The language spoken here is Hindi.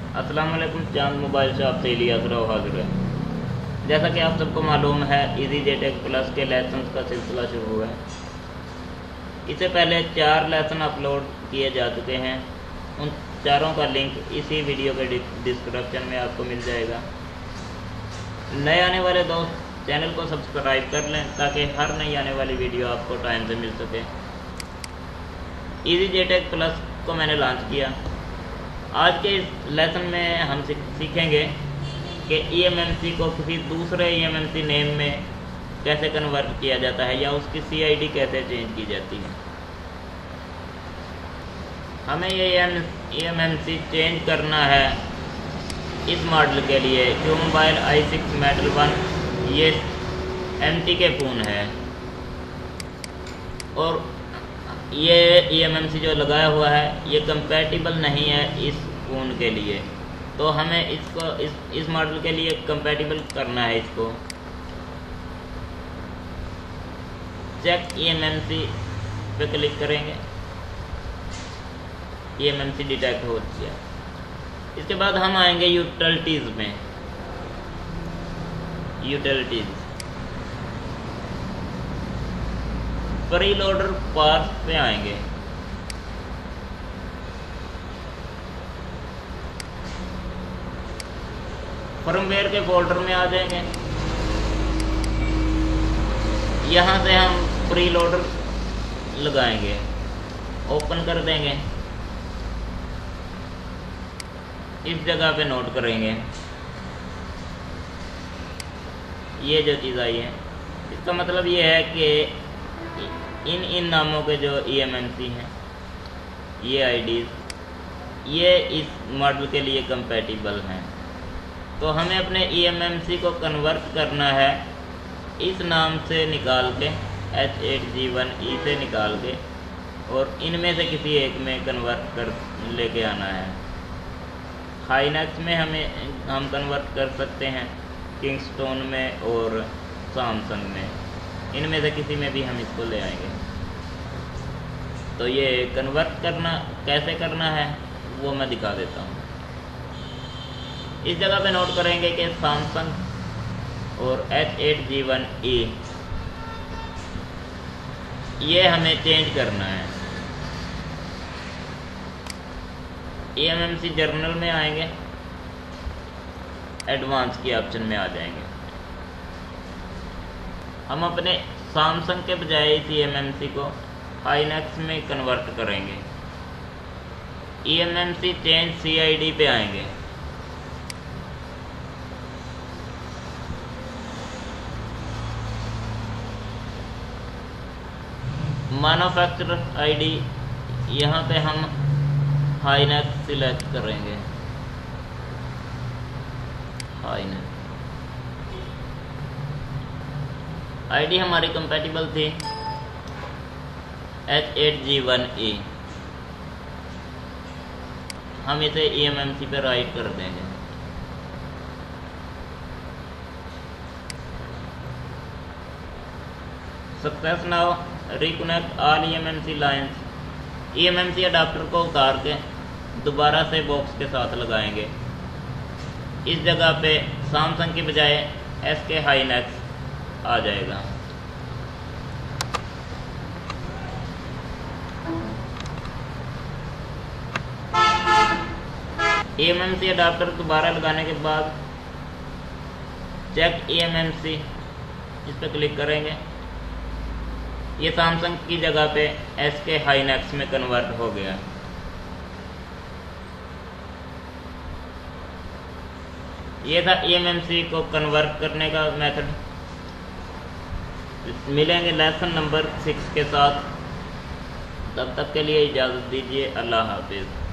अस्सलाम वालेकुम। चांद मोबाइल शॉप से इलियास राव हाजिर है। जैसा कि आप सबको मालूम है, EasyJTech प्लस के लेसन का सिलसिला शुरू हुआ है। इससे पहले 4 लेसन अपलोड किए जा चुके हैं। उन चारों का लिंक इसी वीडियो के डिस्क्रिप्शन में आपको मिल जाएगा। नए आने वाले दोस्त चैनल को सब्सक्राइब कर लें ताकि हर नई आने वाली वीडियो आपको टाइम से मिल सके। EasyJTech प्लस को मैंने लॉन्च किया। आज के इस लेसन में हम सीखेंगे कि EMMC को किसी दूसरे EMMC नेम में कैसे कन्वर्ट किया जाता है या उसकी CID कैसे चेंज की जाती है। हमें ये EMMC चेंज करना है इस मॉडल के लिए। जो मोबाइल i6 मेटल 1 ये MT के फ़ोन है और ये EMMC जो लगाया हुआ है ये कंपैटिबल नहीं है इस फ़ोन के लिए। तो हमें इसको इस मॉडल के लिए कंपैटिबल करना है। इसको चेक EMMC पे क्लिक करेंगे। EMMC डिटेक्ट हो गया। इसके बाद हम आएंगे यूटिलिटीज़ में। यूटिलिटीज़ प्री लोडर पार्ट्स पे आएंगे। फर्मवेयर के फोल्डर में आ जाएंगे। यहाँ से हम प्री लोडर लगाएंगे, ओपन कर देंगे। इस जगह पे नोट करेंगे ये जो चीज़ आई है। इसका मतलब ये है कि इन नामों के जो EMMC हैं, ये IDs ये इस मॉडल के लिए कंपैटिबल हैं। तो हमें अपने EMMC को कन्वर्ट करना है इस नाम से निकाल के, H8G1E से निकाल के, और इनमें से किसी एक में कन्वर्ट कर लेके आना है। हाइनेक्स में हम कन्वर्ट कर सकते हैं, किंगस्टोन में और सैमसंग में, इनमें से किसी में भी हम इसको ले आएंगे। तो ये कन्वर्ट करना कैसे करना है वो मैं दिखा देता हूँ। इस जगह पे नोट करेंगे कि सैमसंग और H8G1E ये हमें चेंज करना है। EMMC जर्नल में आएंगे, एडवांस की ऑप्शन में आ जाएंगे। हम अपने सैमसंग के बजाय इस EMMC को हाइनेक्स में कन्वर्ट करेंगे। EMMC चेंज CID पे आएंगे। मैन्युफैक्चरर ID यहाँ पे हम हाइनेक्स सिलेक्ट करेंगे। हाइनेक्स ID हमारी कंपैटिबल थी H8G1E। हम इसे EMMC पे राइट कर देंगे। Success now reconnect all EMMC lines. EMMC adapter को उतार के दोबारा से बॉक्स के साथ लगाएंगे। इस जगह पे सैमसंग की बजाय SK हाइनेक्स आ जाएगा। EMMC अडाप्टर दोबारा लगाने के बाद चेक EMMC इस पर क्लिक करेंगे। ये सैमसंग की जगह पे SK हाइनेक्स में कन्वर्ट हो गया। ये था EMMC को कन्वर्ट करने का मेथड। मिलेंगे लेसन नंबर 6 के साथ। तब तक के लिए इजाज़त दीजिए। अल्लाह हाफिज़।